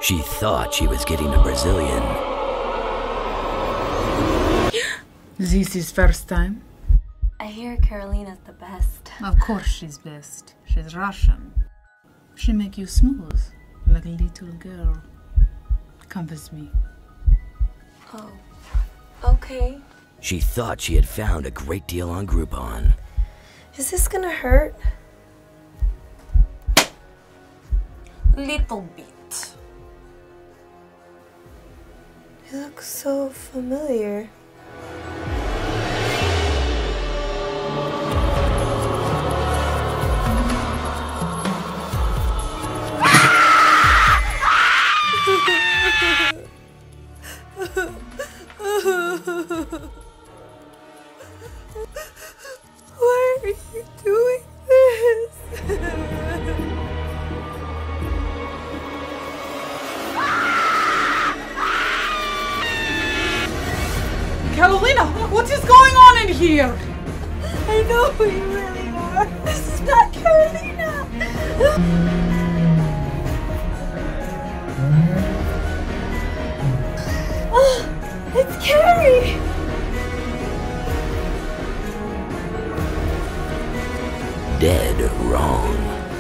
She thought she was getting a Brazilian. This is first time? I hear Carolina's the best. Of course she's best. She's Russian. She make you smooth, like a little girl. Come with me. Oh, okay. She thought she had found a great deal on Groupon. Is this gonna hurt? Little bit. You look so familiar. Why are you doing this? Carolina, what is going on in here? I know who you really are. This is not Carolina. It's Carrie! Dead wrong.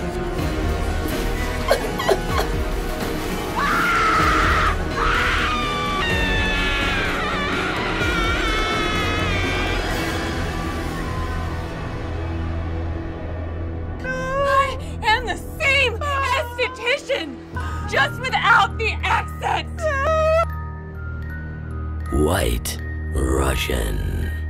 I am the same esthetician, just without the accent. White Russian.